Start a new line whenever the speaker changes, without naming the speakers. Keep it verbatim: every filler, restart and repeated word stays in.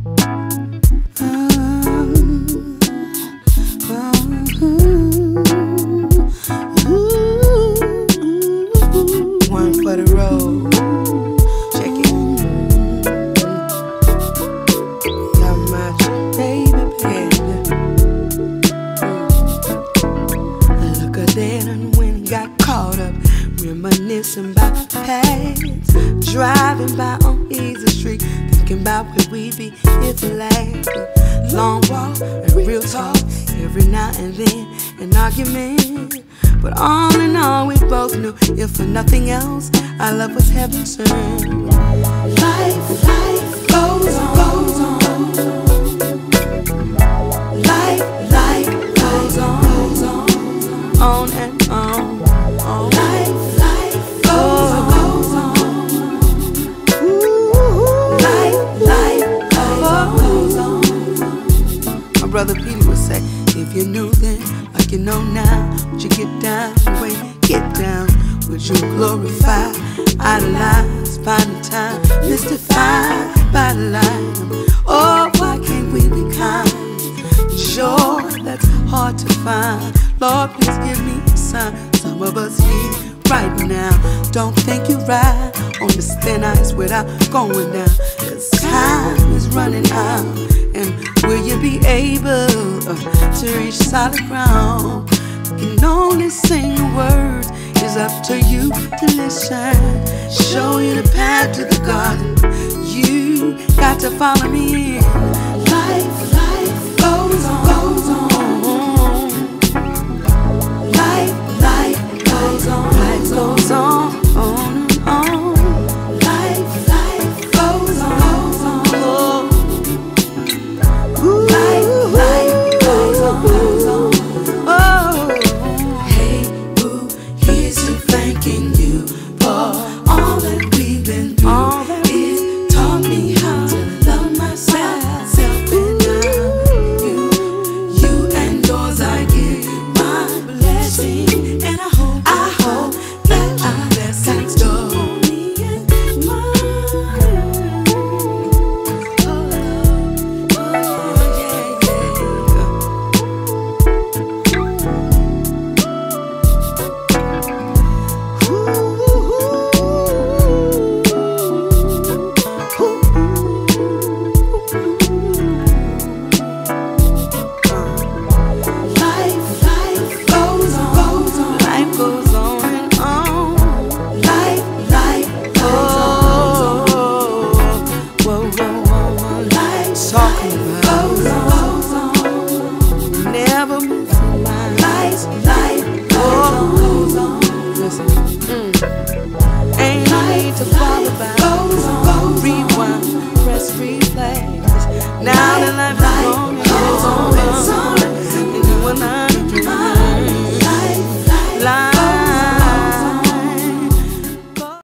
One for the road. Check it. Got my baby baby. Look at that and when he got caught up, reminiscing about the past. Driving by on Easy Street, thinking about where we be if it lasted. Long walk and real talk, every now and then an argument. But all in all, we both knew, if for nothing else, our love was heaven sent. Life, life goes on, goes on. Life, life goes on, goes on, on and on. on. Life, life goes on, goes on. Ooh, life, life goes on, goes on. My brother Peter would say, if you knew then, like you know now, would you get down, wait, get down? Would you glorify, idolize, find the time, mystified by the light? Oh, why can't we be kind? Sure, that's hard to find. Lord, please give me a sign. Some of us need right now. Don't think you ride on the thin ice without going down. Cause time is running out. And will you be able uh, to reach solid ground? You can only sing the words. It's up to you to listen. Show you the path to the garden. You got to follow me in. Life, life goes on, goes on. Life, life goes on, life goes on, on and on. Life, life goes on, goes on. Oh. Life, life goes on, goes on. Oh. Hey, boo, here's to thanking you for all that we've been through. All that it taught me how to love myself, self and you, you and yours I give my blessing, and I hope, I hope that our blessings go me and mine. Oh, oh yeah, Life, life goes on, goes on. Life goes on and on. Life, life goes on, whoa, whoa, whoa, whoa. Life, talking goes on, goes on. Never miss a line. Life, life goes on, goes on. Listen, mm. Ain't no need to bother about. Goes on, rewind, press replay. Now that life is on, goes on, goes on.